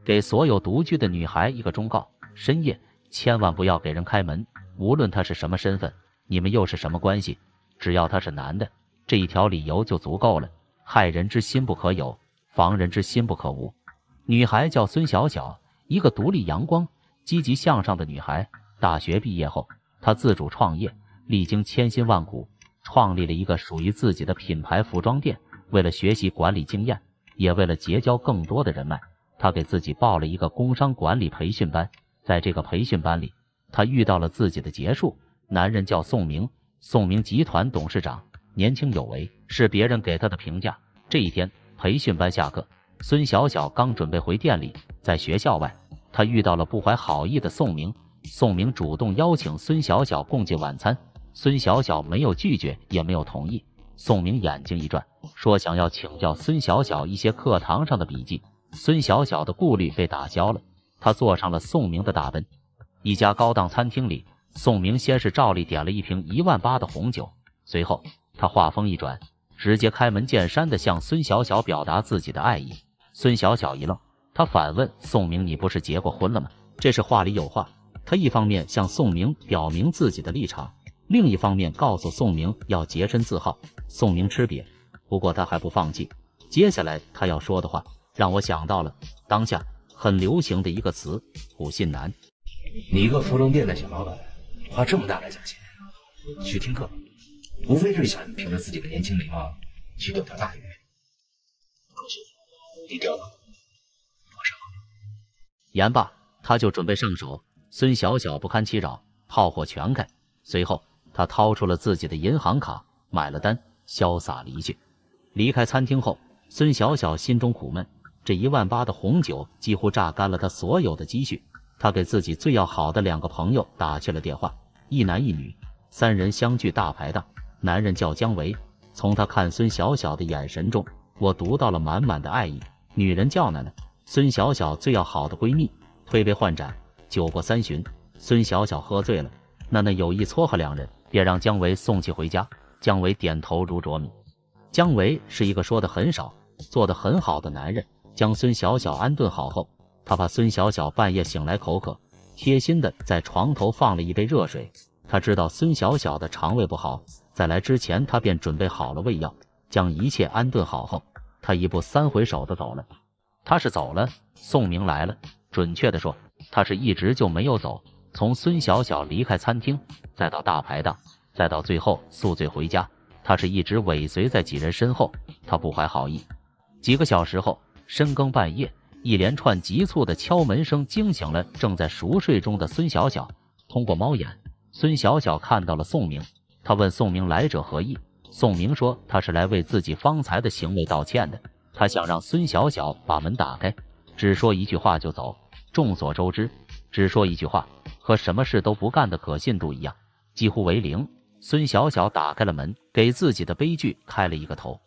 给所有独居的女孩一个忠告：深夜千万不要给人开门，无论他是什么身份，你们又是什么关系，只要他是男的，这一条理由就足够了。害人之心不可有，防人之心不可无。女孩叫孙小小，一个独立阳光、积极向上的女孩。大学毕业后，她自主创业，历经千辛万苦，创立了一个属于自己的品牌服装店。为了学习管理经验，也为了结交更多的人脉，她给自己报了一个工商管理培训班。在这个培训班里，她遇到了自己的结束。男人叫宋明，宋明集团董事长，年轻有为，是别人给他的评价。这一天，培训班下课，孙小小刚准备回店里，在学校外，他遇到了不怀好意的宋明。宋明主动邀请孙小小共进晚餐，孙小小没有拒绝，也没有同意。宋明眼睛一转，说想要请教孙小小一些课堂上的笔记。孙小小的顾虑被打消了，他坐上了宋明的大奔。一家高档餐厅里，宋明先是照例点了一瓶18000的红酒，随后他话锋一转，直接开门见山地向孙小小表达自己的爱意。孙小小一愣，他反问宋明：“你不是结过婚了吗？”这是话里有话，他一方面向宋明表明自己的立场，另一方面告诉宋明要洁身自好。宋明吃瘪，不过他还不放弃。接下来他要说的话让我想到了当下很流行的一个词——普信男。 你一个服装店的小老板，花这么大的价钱去听课，无非是想凭着自己的年轻美貌去钓条大鱼。可是你钓到多少？ 言罢，他就准备上手。孙小小不堪其扰，炮火全开。随后他掏出了自己的银行卡，买了单，潇洒离去。离开餐厅后，孙小小心中苦闷，这18000的红酒几乎榨干了他所有的积蓄。他给自己最要好的2个朋友打去了电话，一男一女，3人相聚大排档。男人叫姜维，从他看孙小小的眼神中，我读到了满满的爱意。女人叫奶奶，孙小小最要好的闺蜜。推杯换盏，酒过3巡，孙小小喝醉了，奶奶有意撮合2人，便让姜维送其回家。姜维点头如啄米。姜维是一个说的很少、做得很好的男人。将孙小小安顿好后，他怕孙小小半夜醒来口渴，贴心的在床头放了一杯热水。他知道孙小小的肠胃不好，在来之前他便准备好了胃药。将一切安顿好后，他一步3回首的走了。他是走了，宋明来了。准确的说，他是一直就没有走。从孙小小离开餐厅，再到大排档，再到最后宿醉回家，他是一直尾随在几人身后。他不怀好意。几个小时后，深更半夜，一连串急促的敲门声惊醒了正在熟睡中的孙小小。通过猫眼，孙小小看到了宋明。他问宋明来者何意。宋明说他是来为自己方才的行为道歉的。他想让孙小小把门打开，只说一句话就走。众所周知，只说一句话和什么事都不干的可信度一样，几乎为0。孙小小打开了门，给自己的悲剧开了一个头。